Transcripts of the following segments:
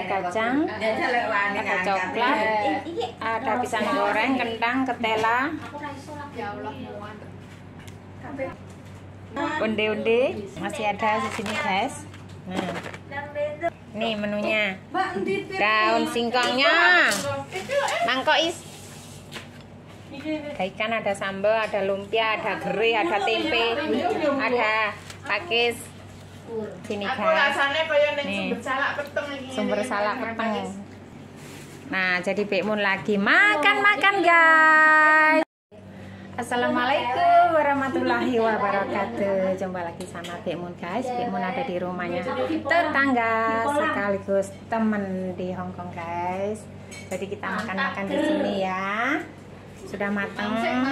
kacang, ada coklat, ada pisang goreng, kentang, ketela, onde-onde, masih ada di sini guys. Nah, nih menunya, daun singkongnya, mangkok is. Ada ikan, ada sambal, ada lumpia, ada gurih, ada tempe, ada pakis. Sini guys, nih sumber salak peteng. Nah, jadi Bek Mun lagi makan guys. Assalamualaikum warahmatullahi wabarakatuh. Jumpa lagi sama Bek Mun guys. Bek Mun ada di rumahnya tetangga sekaligus temen di Hongkong guys. Jadi kita makan di sini ya. Sudah matang.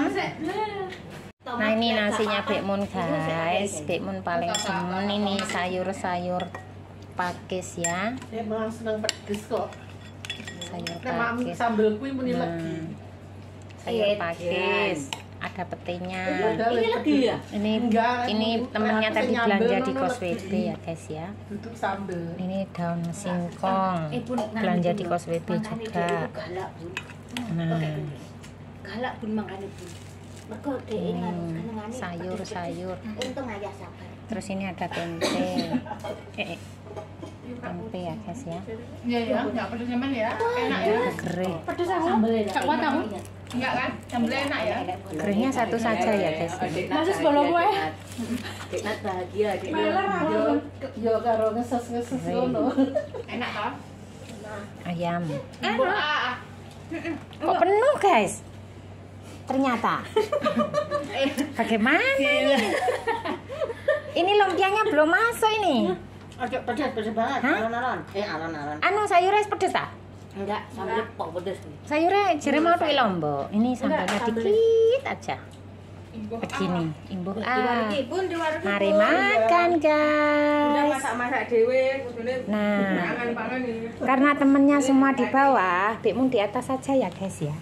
Nah, ini nasinya Bek Mun guys. Bek Mun paling seneng ini sayur-sayur pakis ya. Emang seneng pedes kok. Sayur pakis. Sambal kuwi muni legi. Sayur pakis. Ada petenya. Ini legi ya? Ini temennya tadi belanja di Kos WB ya guys ya. Duduk sambal. Ini daun singkong. Belanja di Kos WB juga. Nah, galak pun makane pun. Mergo sayur-sayur. Untung ayah sabar. Terus ini ada tempe. Tempe ya guys ya. Iya ya, enggak pedes nyaman ya. Enak ya. Gerih. Pedes sambel ya. Enggak kuat kamu? Enggak kan? Sambelnya enak ya. Gerihnya satu saja ya guys. Masih sebelum gue. Deknat bahagia, Yo karo ngeses-ngeses ngono. enak toh? Ayam. Kok penuh guys? Ternyata. Bagaimana ini? Ini lumpianya belum masuk ini. Ojo pedes banget. Hah? Alon-alon. Alon-alon. Anu sayurnya pedes tak? Enggak, sambal kok pedes nih. Sayurnya jere mau tuh lombok. Ini sambalnya dikit aja. Begini, imbuh Mari makan guys. Masak-masak dhewe, Nah, karena temennya semua di bawah, Bek Mun di atas saja ya guys ya.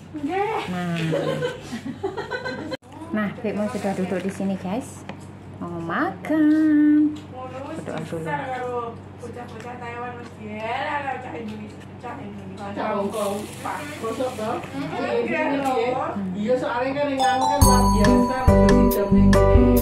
Nah, Bek Mun sudah duduk di sini guys. Mau makan. Berdoa dulu. Bocah-bocah Taiwan mesti ya, cah Indonesia. Cah Hongkong. Bosok toh? Iya, soalnya kan yang nganu kan luar biasa di jam ini.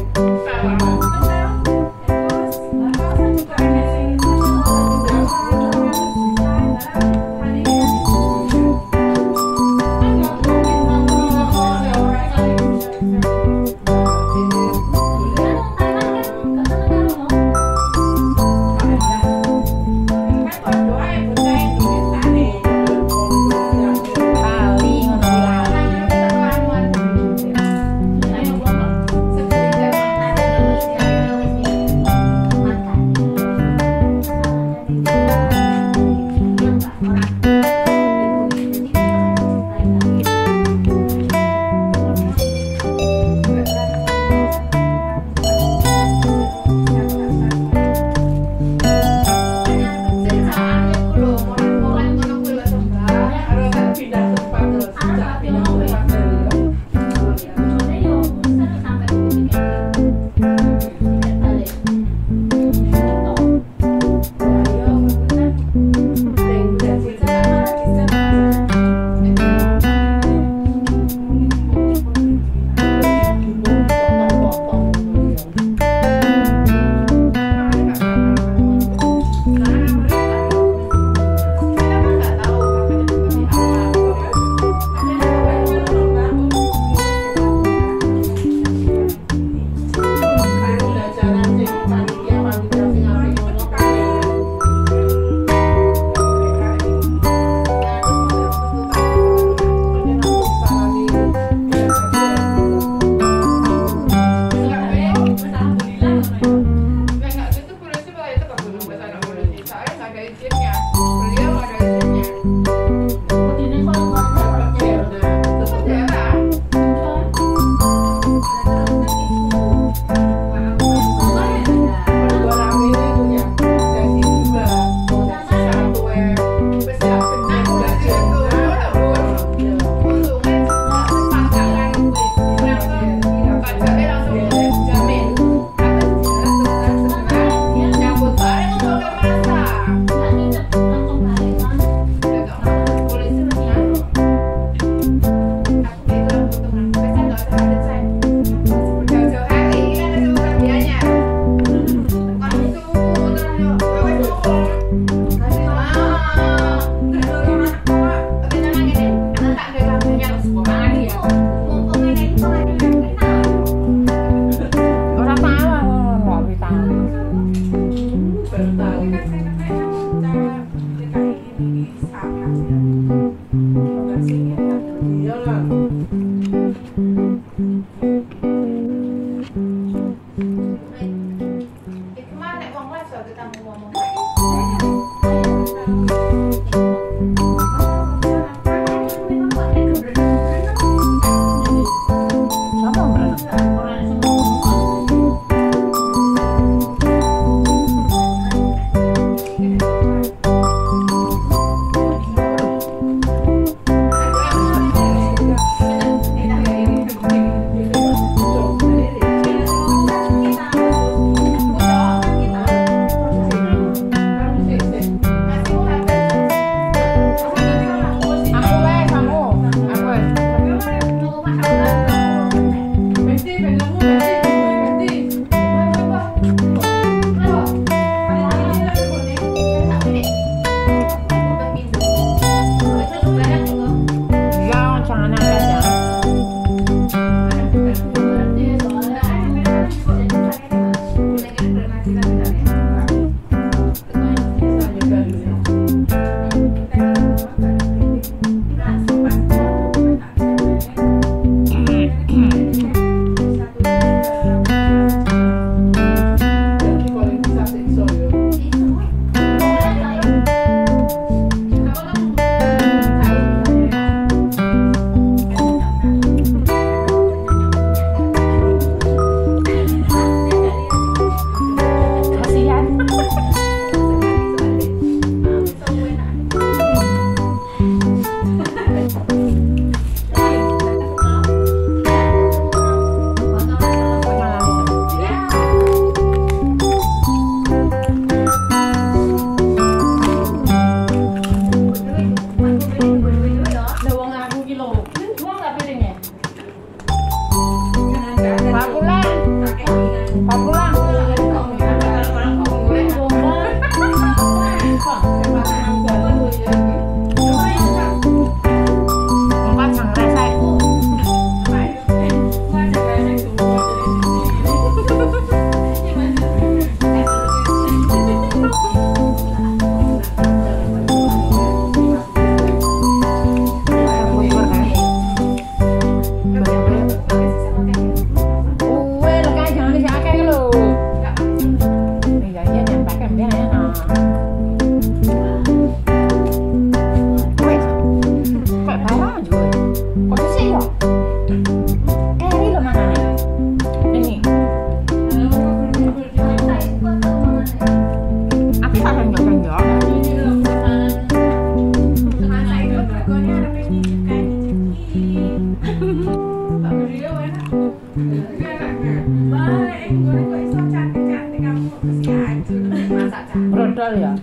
Brodol ya.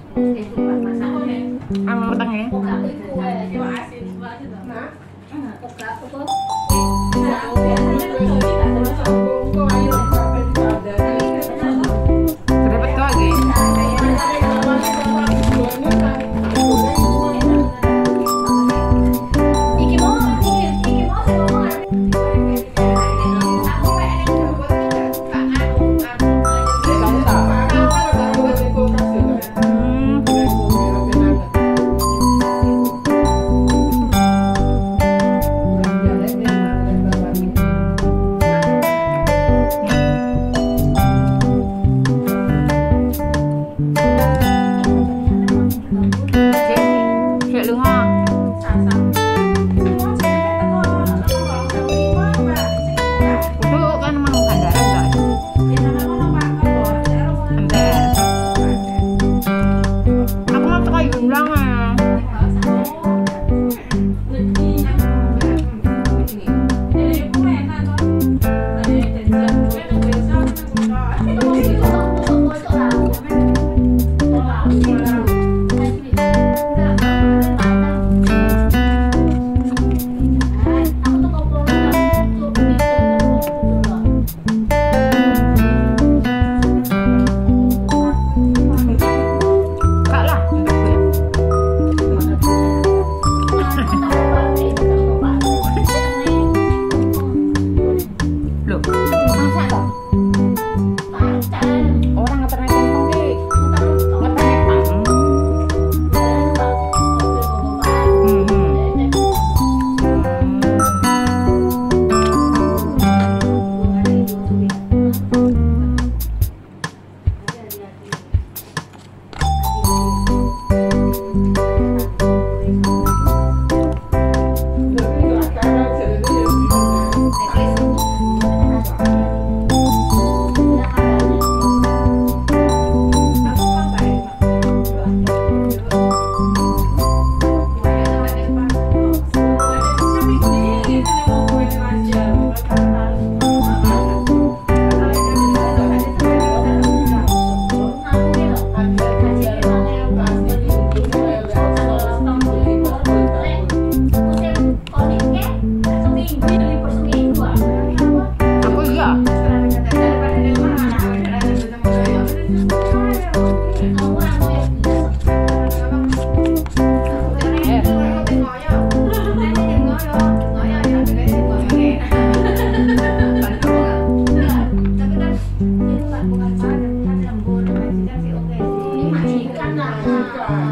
Anu wetenge. Repet kok iki.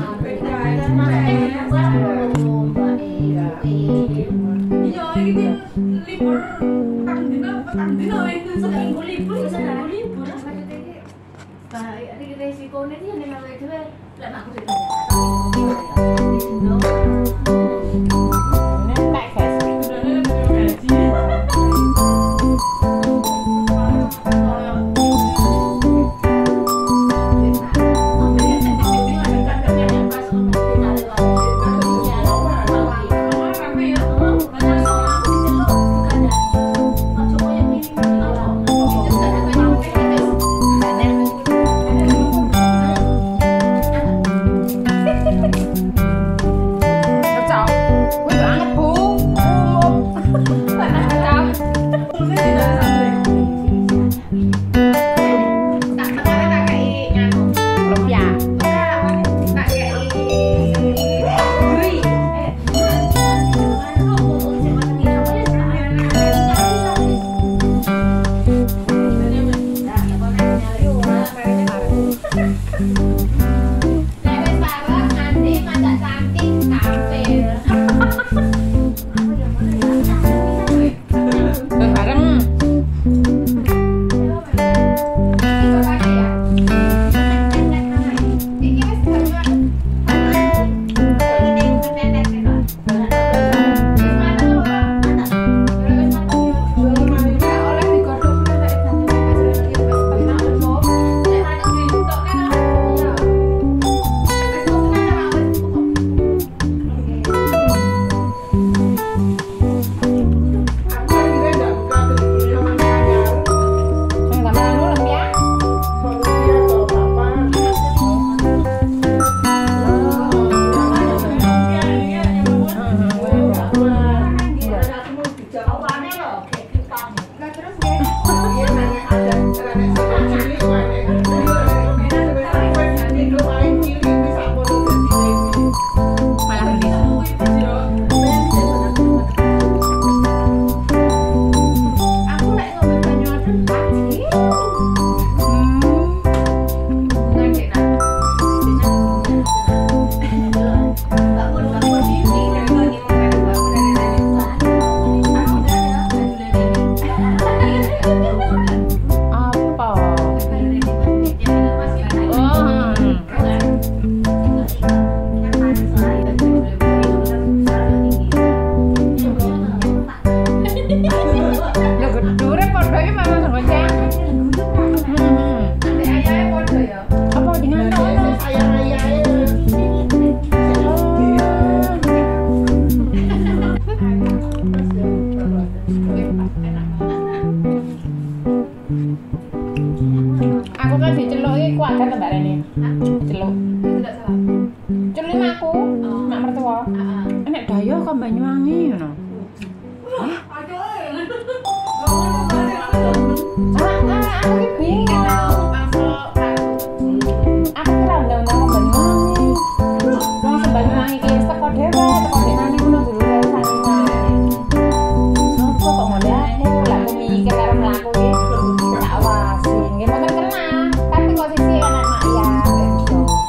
Iya, ini libur petang dino itu seminggu libur. Resikonya dia dengan itu lah aku Nentek guys.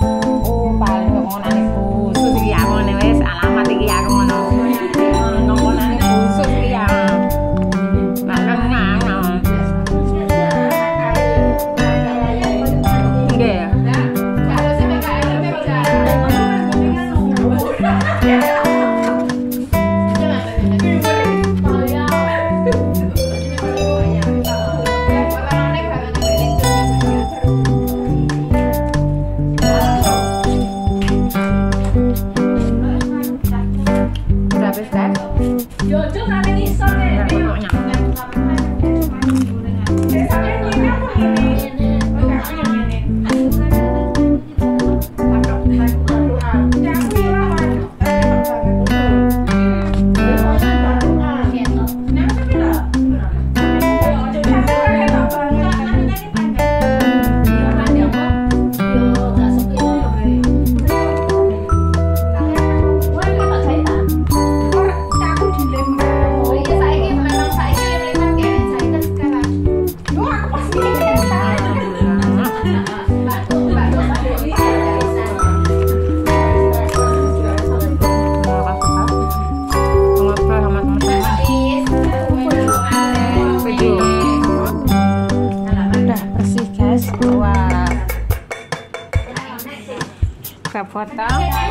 Alamat iki aku ngono.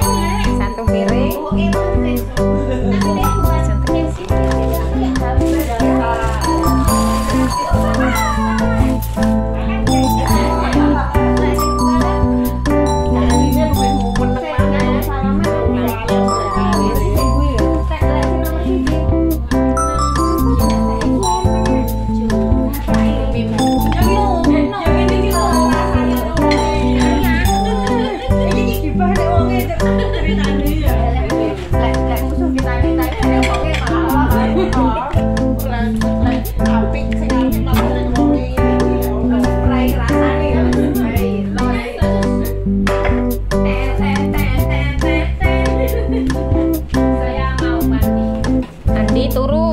Satu piring. Turu.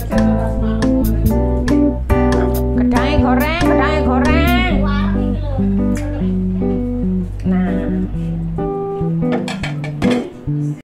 Gedangnya goreng. Nah.